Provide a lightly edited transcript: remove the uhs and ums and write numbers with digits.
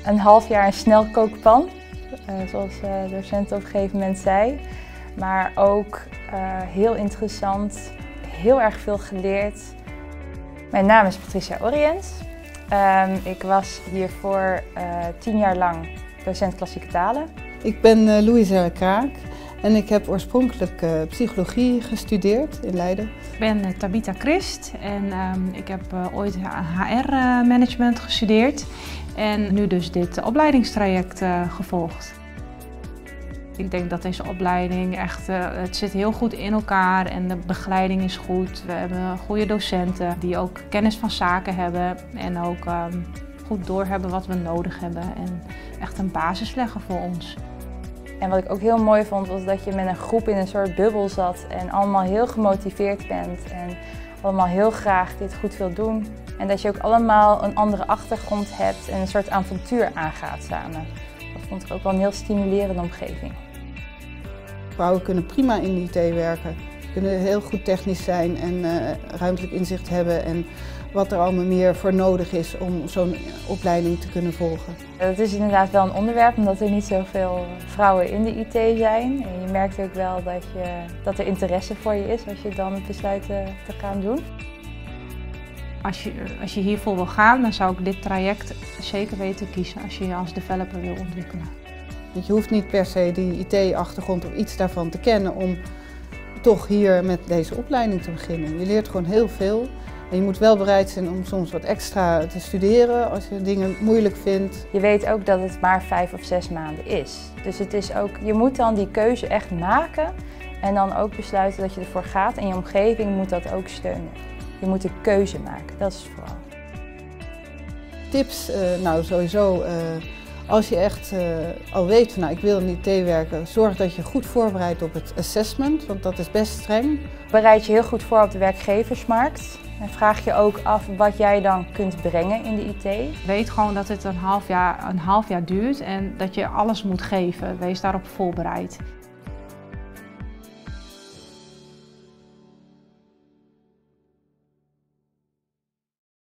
een half jaar een snelkookpan, zoals de docent op een gegeven moment zei. Maar ook heel interessant, heel erg veel geleerd. Mijn naam is Patricia Oriëns. Ik was hiervoor 10 jaar lang docent klassieke talen. Ik ben Louise Kraak en ik heb oorspronkelijk psychologie gestudeerd in Leiden. Ik ben Tabitha Christ en ik heb ooit HR-management gestudeerd en nu dus dit opleidingstraject gevolgd. Ik denk dat deze opleiding echt, het zit heel goed in elkaar en de begeleiding is goed. We hebben goede docenten die ook kennis van zaken hebben en ook goed doorhebben wat we nodig hebben en echt een basis leggen voor ons. En wat ik ook heel mooi vond was dat je met een groep in een soort bubbel zat en allemaal heel gemotiveerd bent en allemaal heel graag dit goed wil doen. En dat je ook allemaal een andere achtergrond hebt en een soort avontuur aangaat samen. Dat vond ik ook wel een heel stimulerende omgeving. Vrouwen kunnen prima in de IT werken, kunnen heel goed technisch zijn en ruimtelijk inzicht hebben en wat er allemaal meer voor nodig is om zo'n opleiding te kunnen volgen. Het is inderdaad wel een onderwerp omdat er niet zoveel vrouwen in de IT zijn. En je merkt ook wel dat er interesse voor je is als je dan besluit te gaan doen. Als je hiervoor wil gaan, dan zou ik dit traject zeker weten kiezen als je je als developer wil ontwikkelen. Je hoeft niet per se die IT-achtergrond of iets daarvan te kennen om toch hier met deze opleiding te beginnen. Je leert gewoon heel veel en je moet wel bereid zijn om soms wat extra te studeren als je dingen moeilijk vindt. Je weet ook dat het maar 5 of 6 maanden is. Dus het is ook, je moet dan die keuze echt maken en dan ook besluiten dat je ervoor gaat en je omgeving moet dat ook steunen. Je moet de keuze maken, dat is het vooral. Tips, nou sowieso. Als je echt al weet van ik wil in IT werken, zorg dat je goed voorbereidt op het assessment, want dat is best streng. Bereid je heel goed voor op de werkgeversmarkt en vraag je ook af wat jij dan kunt brengen in de IT. Weet gewoon dat het een half jaar duurt en dat je alles moet geven. Wees daarop voorbereid.